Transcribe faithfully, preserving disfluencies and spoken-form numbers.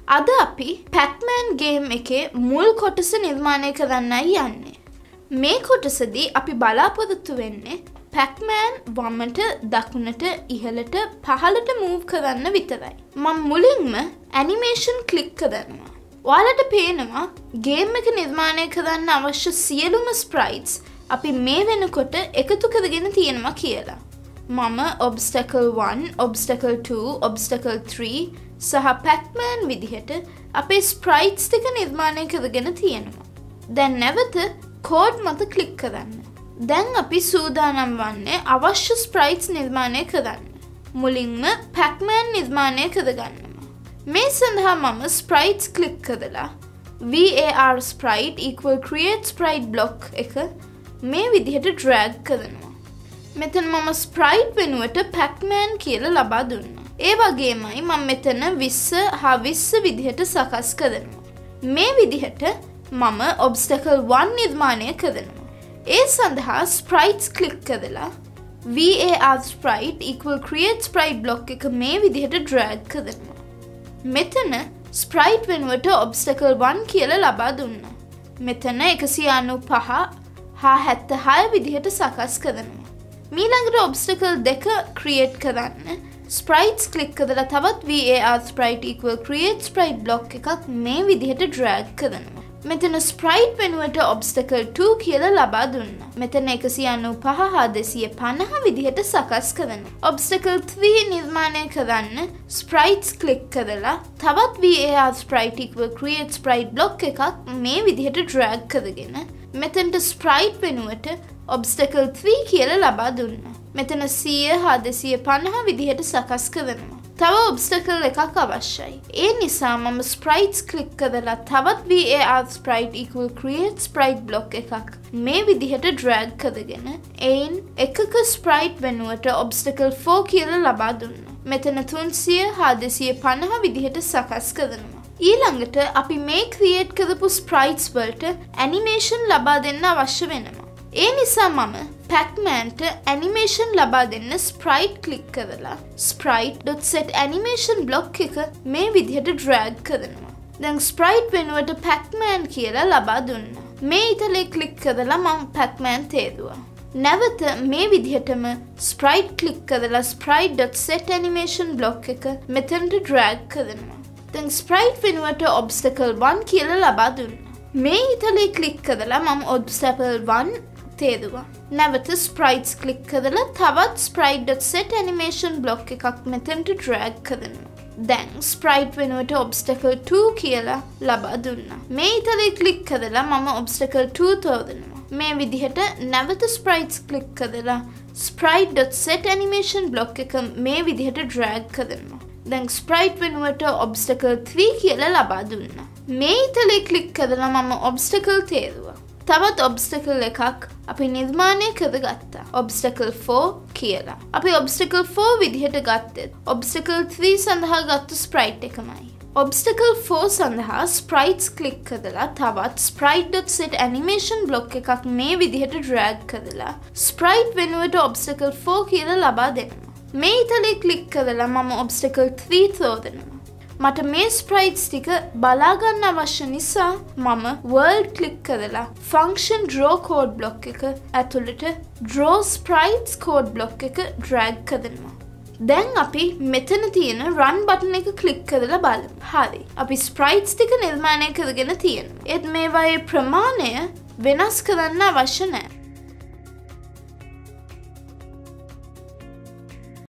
අද අපි Pac-Man game එකේ මුල් කොටස නිර්මාණය කරන්නයි යන්නේ. මේ කොටසදී අපි බලාපොරොත්තු වෙන්නේ Pac-Man වමට දකුණට ඉහළට පහළට move කරන්න විතරයි. මම මුලින්ම animation click කරනවා. ඔයාලට පේනවා game එක නිර්මාණය කරන්න අවශ්‍ය සියලුම sprites අපි මේ වෙනකොට එකතු කරගෙන තියෙනවා කියලා. මම obstacle one, obstacle two, obstacle three සහ Pac-Man විදිහට අපේ sprites ටික නිර්මාණය කරගෙන තියෙනවා. දැන් නැවත code මත click කරන්න. දැන් අපි සූදානම් වන්නේ අවශ්‍ය sprites නිර්මාණය කරන්න. මුලින්ම Pac-Man නිර්මාණය කරගන්නවා. මේ සඳහා මම sprites click කරලා var sprite equal create sprite block එක මේ විදිහට drag කරනවා. මෙතන මම sprite වෙනුවට Pac-Man කියලා ලබා දුන්නා. ඒ වගේමයි මම මෙතන විස්ස හා විස්ස විදිහට සකස් කරනවා. මේ විදිහට මම obstacle one නිර්මාණය කරනවා. ඒ සඳහා sprites click කරලා var sprite equal create sprite block එක මේ විදිහට drag කරනවා. මෙතන sprite වෙනුවට obstacle one කියලා ලබා දුන්නා. මෙතන එකසිය අනූපහ හා හැත්තහය විදිහට සකස් කරනවා. මීළඟට obstacle දෙක create කරන්න sprites click කරලා තවත් var sprite equal create sprite block එකක් මේ විදිහට drag කරනවා. මෙතන sprite වෙනුවට obstacle two කියලා ලබා දුන්නා. මෙතන එකසිය අනූපහ හා දෙසිය පනහ විදිහට සකස් කරනවා. obstacle three නිර්මාණය කරන්න sprites click කරලා තවත් var sprite equal create sprite block එකක් මේ විදිහට drag කරගෙන මෙතනට sprite වෙනුවට obstacle three කියලා ලබා දුන්නා. මෙතන සිය හා දෙසිය පනහ විදිහට සකස් කරනවා. තව obstacle එකක් අවශ්‍යයි. ඒ නිසා මම sprites click කරලා තවත් var sprite equal create sprite block එකක් මේ විදිහට drag කරගෙන එයින් එකක sprite වෙනුවට obstacle four කියලා ලබා දුන්නා. මෙතන තුන්සිය හා දෙසිය පනහ විදිහට සකස් කරනවා. ඊළඟට අපි මේ create කරපු sprites වලට animation ලබා දෙන්න අවශ්‍ය වෙනවා. ඒ නිසා මම Pac-Manට animation ලබා දෙන්න sprite click කරලා sprite.set animation block එක මේ විදිහට drag කරනවා. දැන් sprite වෙනුවට Pac-Man කියලා ලබා දුන්නා. මේ ඉතලේ click කරලා මම Pac-Man තේරුවා. නැවත මේ විදිහටම sprite click කරලා sprite.set animation block එක මෙතනට drag කරනවා. දැන් sprite වෙනුවට obstacle one කියලා ලබා දුන්නා. මේ ඉතලේ click කරලා මම obstacle one තේරුවා. නැවත sprites click කරලා තවත් sprite.set animation block එකක් මෙතනට drag කරනවා. දැන් sprite වෙනුවට obstacle two කියලා ලබා දුන්නා. මේ ඉතලේ click කරලා මම obstacle two තෝරනවා. මේ විදිහට නැවත sprites click කරලා sprite.set animation block එක මේ විදිහට drag කරනවා. දැන් sprite වෙනුවට obstacle three කියලා ලබා දුන්නා. මේ ඉතලේ click කරලා මම obstacle තේරුවා. තවත් obstacle එකක් අපි නිර්මාණය කරගත්තා. obstacle four කියලා. අපි obstacle four විදිහට ගත්තෙත් obstacle three සඳහා ගත්තු sprite එකමයි. obstacle four සඳහා sprites click කරලා තවත් sprite.set animation block එකක් මේ විදිහට drag කරලා sprite වෙනුවට obstacle four කියලා ලබා දෙනවා. මේ ඉතලේ click කරලා මම obstacle three තෝරනවා. මට මේ sprites ටික බලා ගන්න අවශ්‍ය නිසා මම world click කරලා function draw code block එක ඇතුළට draw sprites code block එක drag කරනවා. දැන් අපි මෙතන තියෙන run button එක click කරලා බලමු. හරි. අපි sprites ටික නිර්මාණය කරගෙන තියෙනවා. ඒත් මේවායේ ප්‍රමාණය වෙනස් කරන්න අවශ්‍ය නැහැ.